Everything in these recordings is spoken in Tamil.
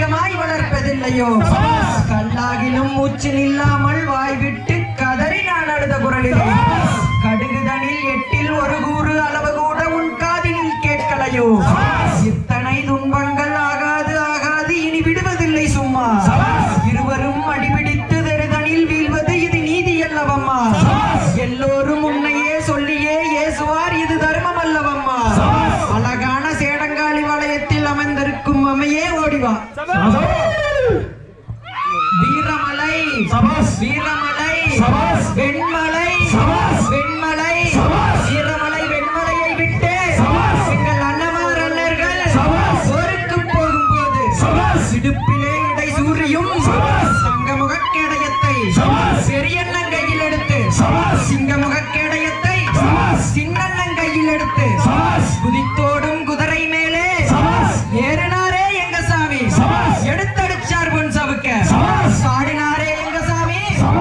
கண்ணியமாய் வளர்ப்பதில்லையோ கல்லாகிலும் மூச்சு நில்லாமல் வாய்விட்டு கதறி நான் அழுத குரலிலே கடுகுதனில் எட்டில் ஒரு கூறு அளவு கூட உன் காதினில் கேட்கலையோ இத்தனை துன்பங்கள் ஆகாது ஆகாது இனி விடுவதில்லை சும்மா இருவரும் அடிபிடித்து தெருதனில் வீழ்வது இது நீதி அல்லவம்மா எல்லோரும் உன்னையே சொல்லியே ஏசுவார் இது தர்மம் அல்லவம்மா அழகான சேடங்காலி வளையத்தில் அமர்ந்திருக்கும் அம்மையே ஓடிவா வீரமலை வீரமலை வெண்மலை வெண்மலை வீரமலை வெண்மலையை விட்டு எங்கள் அண்ணமார் அண்ணர்கள் போருக்கு போகும்போது இடுப்பிலே இடை சூரியும் சங்கமுக கேடயத்தை பெரியண்ணன் கையில் எடுத்து சிங்கமுக கேடயத்தை சின்னண்ணன் கையில் எடுத்து குதித்தோடும் குதிரை மேலே ஏறினாரே எங்க சாமி எடுத்தடிச்சார் பொன் சவுக்க சாடினாரே எங்க சாமி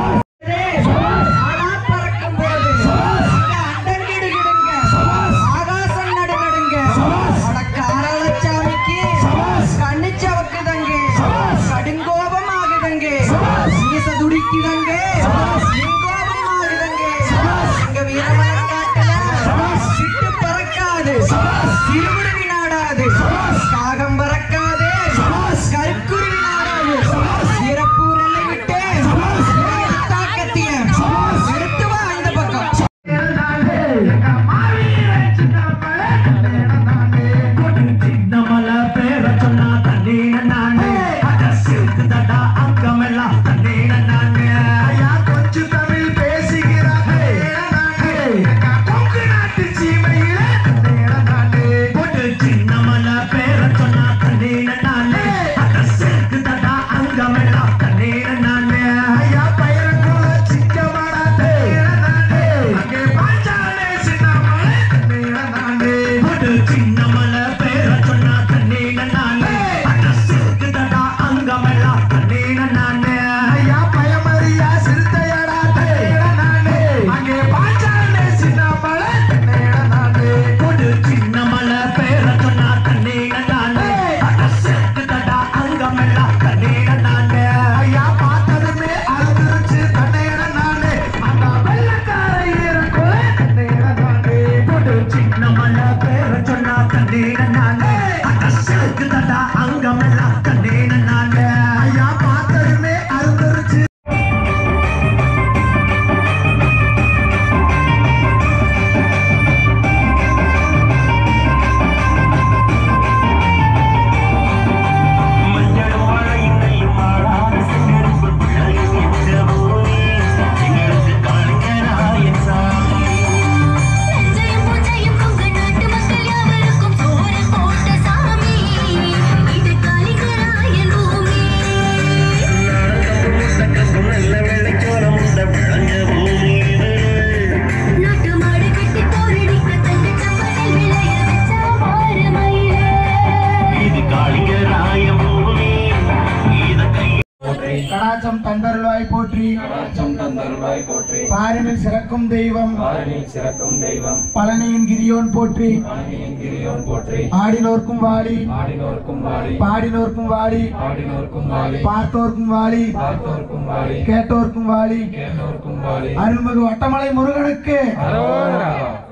பறக்கும் போது அண்டங்கிடுகிடுங்க ஆகாசம் நடுநடுங்க அடக்காரச்சாமிக்கு கண்ணிச்சவக்குதங்க கடுங்கோபம் ஆகுதங்க மீச துடிக்குதங்க கோபம் ஆகுதங்க எங்க வீரமலை காட்டுல சிட்டு பறக்காது திருவிடுவி நாடாது காகம் பறக்காது கற்குருவி நாடாது சிறப்பூரலை விட்டு தாக்கத்திய எடுத்து வா இந்த பக்கம் கடாச்சம் தந்தருளாய் போற்றி பாரினில் சிறக்கும் தெய்வம் பழனியின் கிரியோன் போற்றி ஆடினோர்க்கும் வாடி பாடினோர்க்கும் வாடி பார்த்தோர்க்கும் வாடி கேட்டோர்க்கும் வாடி அருள்மிகு வட்டமலை முருகனுக்கு